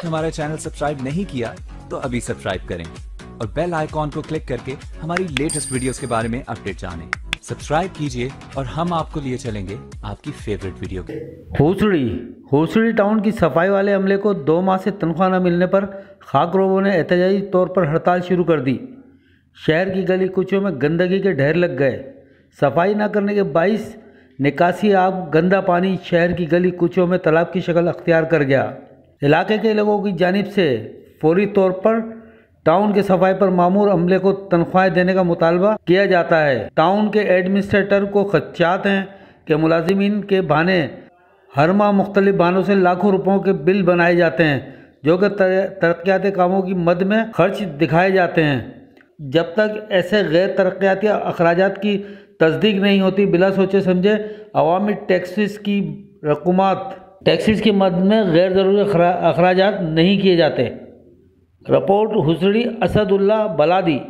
हमारा channel subscribe नहीं किया तो अभी सब्सक्राइब करें और बेल आइकॉन को क्लिक करके हमारी लेटेस्ट वीडियोस के बारे में अपडेट जानें। सब्सक्राइब कीजिए और हम आपको लिए चलेंगे आपकी फेवरेट वीडियो के। हुसड़ी टाउन की सफाई वाले अमले को 2 माह से तनख्वाह न मिलने पर खाकरोबों ने एहतजाजी तौर पर हड़ताल शुरू कर दी। शहर की गली कुचों में गंदगी के ढेर लग गए। सफाई न करने के बाइस निकासी आब गंदा पानी शहर की गली कुचों में तालाब की शक्ल अख्तियार कर गया। इलाके के लोगों की जानिब से फौरी तौर पर टाउन के सफाई पर मामूर अमले को तनख्वाहें देने का मुतालबा किया जाता है। टाउन के एडमिनिस्ट्रेटर को खदशात हैं कि मुलाजिमीन के बहाने हर माह मुख्तलिफ बहानों से लाखों रुपयों के बिल बनाए जाते हैं जो कि तरक्याती कामों की मद में खर्च दिखाए जाते हैं। जब तक ऐसे गैर तरक्याती अखराजात की तस्दीक नहीं होती बिला सोचे समझे अवामी टैक्सेस की रकूमात टैक्सेस की मद में गैर ज़रूरी अखराजात नहीं किए जाते। रिपोर्ट हुसड़ी असदुल्ला बलादी।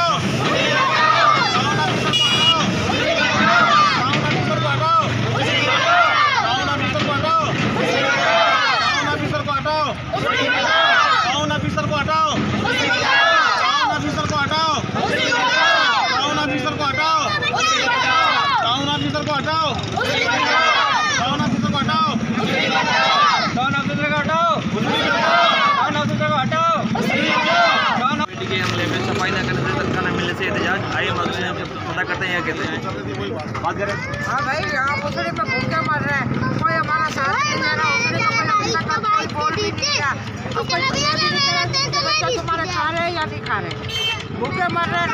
सफाई न करने से तनख्वाह न मिलने से एहतजाज आइए पता करते हैं क्या कहते हैं। बात करें। हाँ भाई, यहाँ हुसड़ी में भूखे मर रहे हैं, कोई हमारा साथ नहीं दे रहा। हुसड़ी का कोई हमला का कोई बोल भी नहीं किया। अब कोई बच्चा तुम्हारे खा रहे या नहीं खा रहे, भूखे मर रहे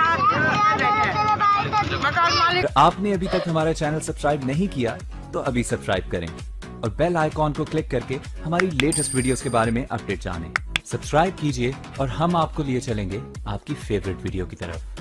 हैं। मकान मालिक। आपने अभी तक हमारा चैनल सब्सक्राइब नहीं किया तो अभी सब्सक्राइब करें और बेल आइकॉन को क्लिक करके हमारी लेटेस्ट वीडियोस के बारे में अपडेट जानें। सब्सक्राइब कीजिए और हम आपको लिए चलेंगे आपकी फेवरेट वीडियो की तरफ।